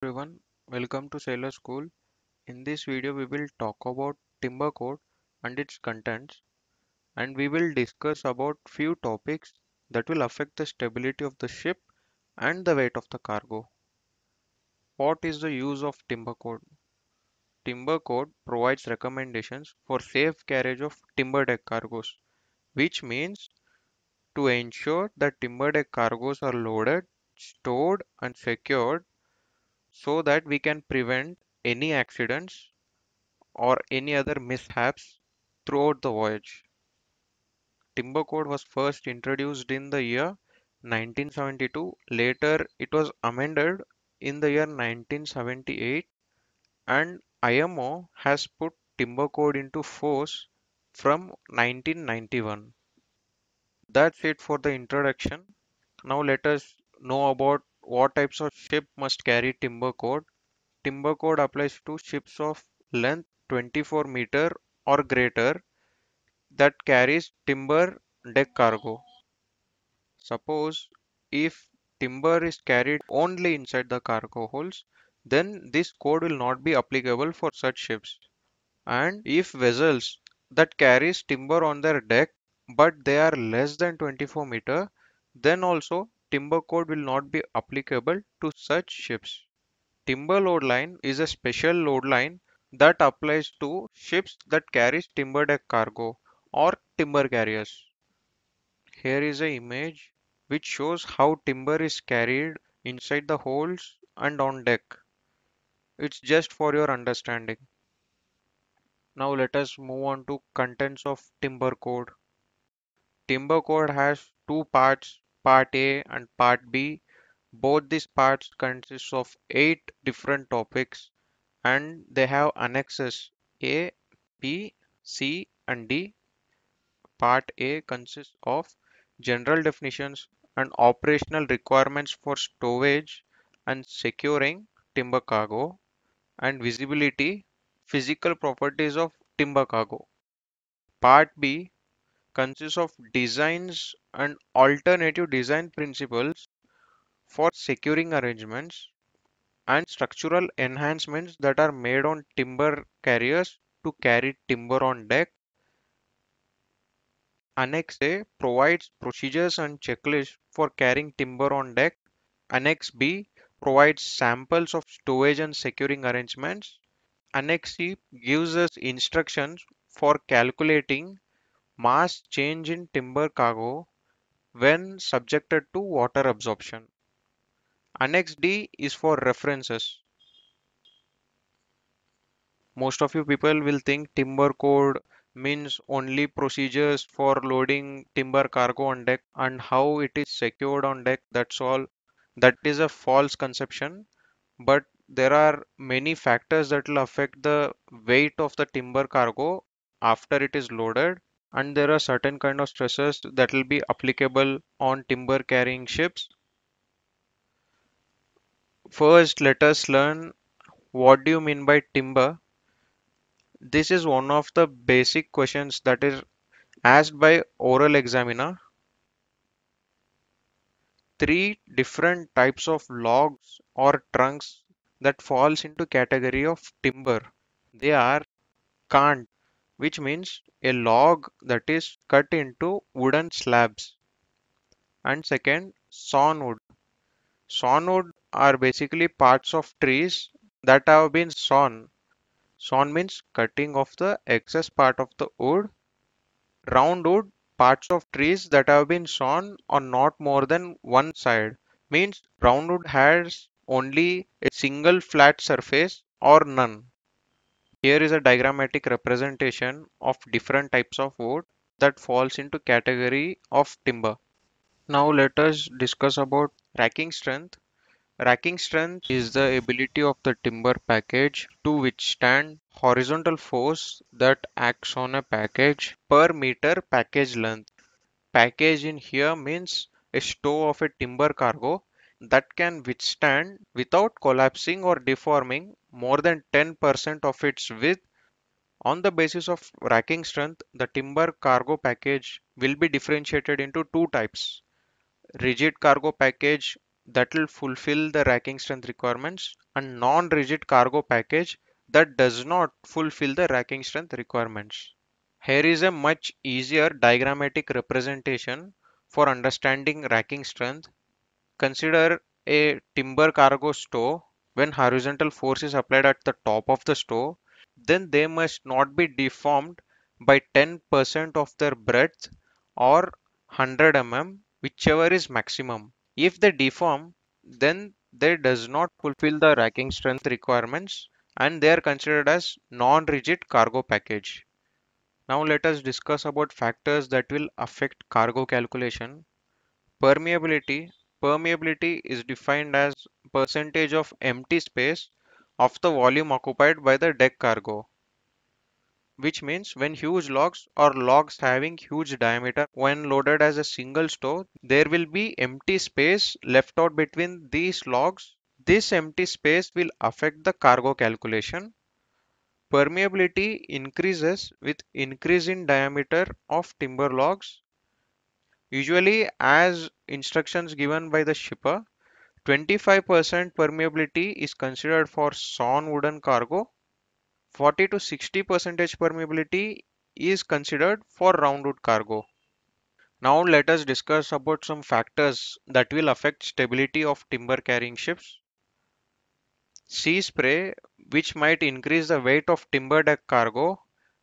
everyone, welcome to Sailor School. In this video, we will talk about Timber Code and its contents, and we will discuss about few topics that will affect the stability of the ship and the weight of the cargo. What is the use of Timber Code? Timber Code provides recommendations for safe carriage of timber deck cargoes, which means to ensure that timber deck cargoes are loaded, stored, and secured so that we can prevent any accidents or any other mishaps throughout the voyage. Timber code was first introduced in the year 1972. Later, it was amended in the year 1978, and IMO has put timber code into force from 1991. That's it for the introduction. Now let us know about what types of ship must carry timber code. Timber code applies to ships of length 24-meter or greater that carries timber deck cargo. Suppose if timber is carried only inside the cargo holds, then this code will not be applicable for such ships. And if vessels that carries timber on their deck but they are less than 24 meter, then also timber code will not be applicable to such ships. Timber load line is a special load line that applies to ships that carries timber deck cargo or timber carriers. Here is an image which shows how timber is carried inside the holds and on deck. It's just for your understanding. Now let us move on to contents of timber code. Timber code has two parts, part A and part B. Both these parts consist of 8 different topics and they have annexes A, B, C and D. Part A consists of general definitions and operational requirements for stowage and securing timber cargo, and visibility, physical properties of timber cargo. Part B consists of designs and alternative design principles for securing arrangements and structural enhancements that are made on timber carriers to carry timber on deck. Annex A provides procedures and checklists for carrying timber on deck. Annex B provides samples of stowage and securing arrangements. Annex C gives us instructions for calculating mass change in timber cargo when subjected to water absorption. Annex D is for references. Most of you people will think timber code means only procedures for loading timber cargo on deck and how it is secured on deck. That's all. That is a false conception. But there are many factors that will affect the weight of the timber cargo after it is loaded. And there are certain kind of stresses that will be applicable on timber carrying ships. First, let us learn what do you mean by timber. This is one of the basic questions that is asked by oral examiner. Three different types of logs or trunks that falls into category of timber. They are kant, which means a log that is cut into wooden slabs. And second, sawnwood. Sawnwood are basically parts of trees that have been sawn. Sawn means cutting off the excess part of the wood. Roundwood, parts of trees that have been sawn on not more than one side. Means roundwood has only a single flat surface or none. Here is a diagrammatic representation of different types of wood that falls into category of timber. Now let us discuss about racking strength. Racking strength is the ability of the timber package to withstand horizontal force that acts on a package per meter package length. Package in here means a stow of a timber cargo that can withstand without collapsing or deforming more than 10% of its width. On the basis of racking strength, the timber cargo package will be differentiated into two types: rigid cargo package that will fulfill the racking strength requirements, and non-rigid cargo package that does not fulfill the racking strength requirements. Here is a much easier diagrammatic representation for understanding racking strength. Consider a timber cargo store. When horizontal force is applied at the top of the store, then they must not be deformed by 10% of their breadth or 100 mm, whichever is maximum. If they deform, then they does not fulfill the racking strength requirements and they are considered as non-rigid cargo package. Now let us discuss about factors that will affect cargo calculation. Permeability. Permeability is defined as percentage of empty space of the volume occupied by the deck cargo, which means when huge logs or logs having huge diameter when loaded as a single store, there will be empty space left out between these logs. This empty space will affect the cargo calculation. Permeability increases with increase in diameter of timber logs. Usually, as instructions given by the shipper, 25% permeability is considered for sawn wooden cargo. 40 to 60 percentage permeability is considered for roundwood cargo. Now let us discuss about some factors that will affect stability of timber carrying ships. Sea spray, which might increase the weight of timber deck cargo,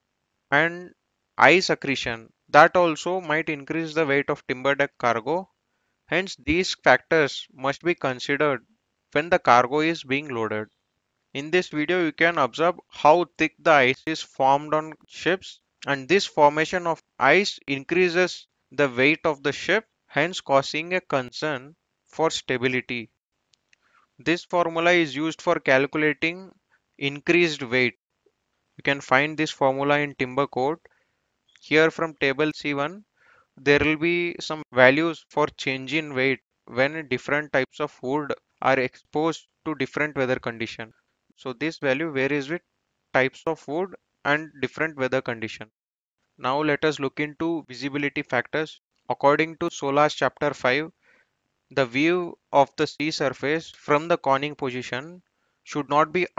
and ice accretion, that also might increase the weight of timber deck cargo. Hence, these factors must be considered when the cargo is being loaded. In this video, you can observe how thick the ice is formed on ships, and this formation of ice increases the weight of the ship, hence causing a concern for stability. This formula is used for calculating increased weight. You can find this formula in timber code. Here from table C1, there will be some values for change in weight when different types of wood are exposed to different weather condition. So this value varies with types of wood and different weather condition. Now let us look into visibility factors. According to SOLAS chapter 5, the view of the sea surface from the conning position should not be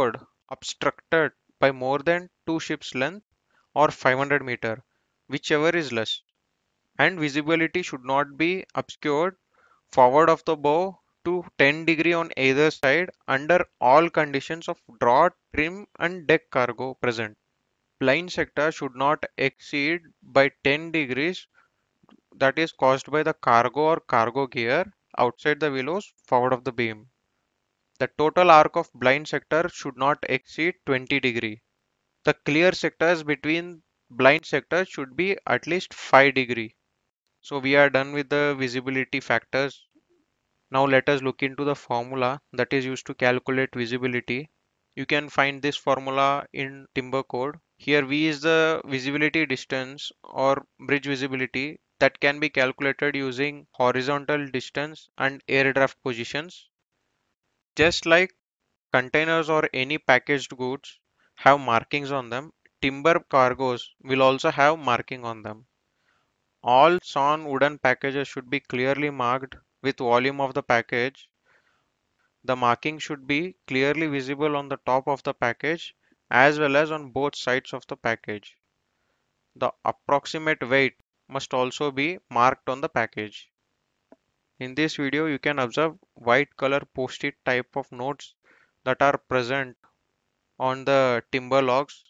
obstructed by more than two ships length or 500 meter, whichever is less. And visibility should not be obscured forward of the bow to 10° on either side under all conditions of draught, trim and deck cargo present. Blind sector should not exceed by 10 degrees, that is caused by the cargo or cargo gear outside the willows forward of the beam. The total arc of blind sector should not exceed 20°. The clear sectors between blind sectors should be at least 5°. So we are done with the visibility factors. Now let us look into the formula that is used to calculate visibility. You can find this formula in timber code. Here V is the visibility distance or bridge visibility that can be calculated using horizontal distance and air draft positions. Just like containers or any packaged goods have markings on them, timber cargoes will also have marking on them. All sawn wooden packages should be clearly marked with volume of the package. The marking should be clearly visible on the top of the package as well as on both sides of the package. The approximate weight must also be marked on the package. In this video, you can observe white color post-it type of notes that are present on the timber logs.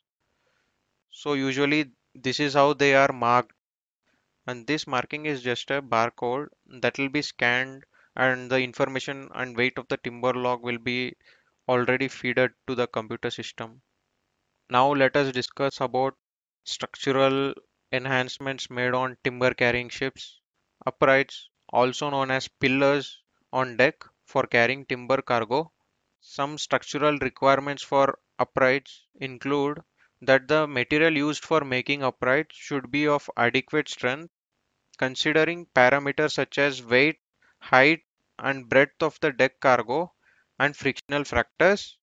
So usually this is how they are marked, and this marking is just a barcode that will be scanned and the information and weight of the timber log will be already fed to the computer system. Now let us discuss about structural enhancements made on timber carrying ships. Uprights, also known as pillars on deck for carrying timber cargo. Some structural requirements for uprights include that the material used for making uprights should be of adequate strength, considering parameters such as weight, height, and breadth of the deck cargo and frictional factors.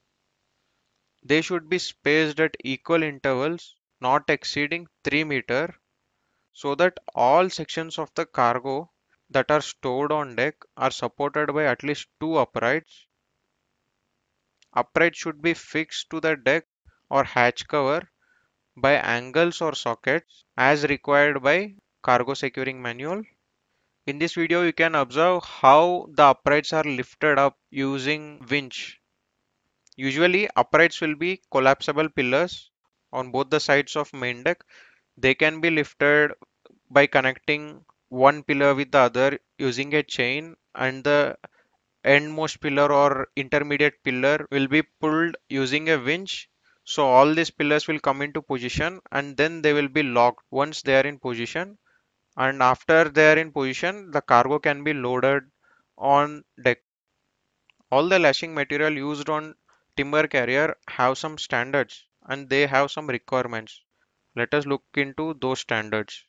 They should be spaced at equal intervals, not exceeding 3 meter, so that all sections of the cargo that are stored on deck are supported by at least two uprights. Uprights should be fixed to the deck or hatch cover by angles or sockets as required by cargo securing manual. In this video, you can observe how the uprights are lifted up using winch. Usually, uprights will be collapsible pillars on both the sides of main deck. They can be lifted by connecting one pillar with the other using a chain, and the endmost pillar or intermediate pillar will be pulled using a winch. So all these pillars will come into position and then they will be locked once they are in position. And after they are in position, the cargo can be loaded on deck. All the lashing material used on timber carrier have some standards and they have some requirements. Let us look into those standards.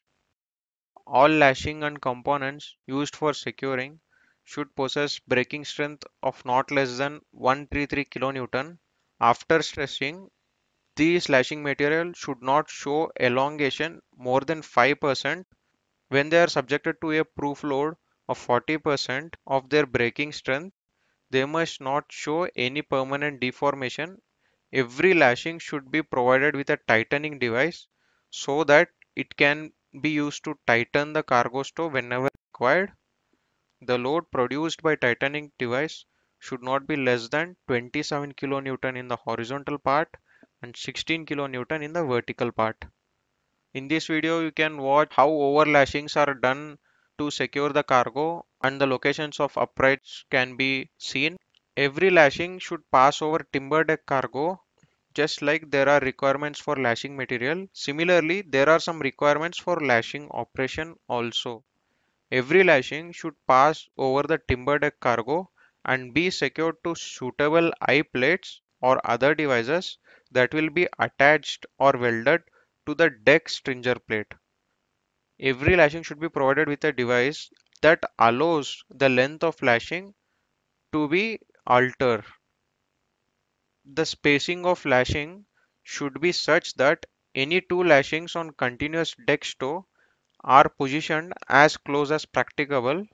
All lashing and components used for securing should possess breaking strength of not less than 133 kN. After stressing, these lashing material should not show elongation more than 5%. When they are subjected to a proof load of 40% of their breaking strength, they must not show any permanent deformation. Every lashing should be provided with a tightening device so that it can be used to tighten the cargo store whenever required. The load produced by tightening device should not be less than 27 kN in the horizontal part and 16 kN in the vertical part. In this video, you can watch how overlashings are done to secure the cargo and the locations of uprights can be seen. Every lashing should pass over timber deck cargo just like there are requirements for lashing material. Similarly, there are some requirements for lashing operation also. Every lashing should pass over the timber deck cargo and be secured to suitable eye plates or other devices that will be attached or welded to the deck stringer plate. Every lashing should be provided with a device that allows the length of lashing to be altered. The spacing of lashing should be such that any two lashings on continuous deck stow are positioned as close as practicable.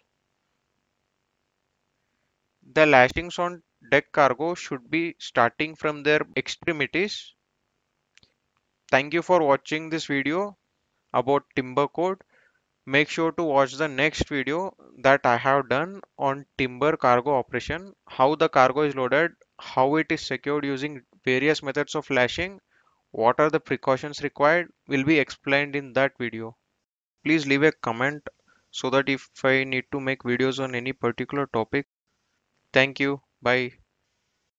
The lashings on deck cargo should be starting from their extremities. Thank you for watching this video about timber code. Make sure to watch the next video that I have done on timber cargo operation, how the cargo is loaded, how it is secured using various methods of lashing, what are the precautions required will be explained in that video. Please leave a comment so that if I need to make videos on any particular topic. Thank you. Bye.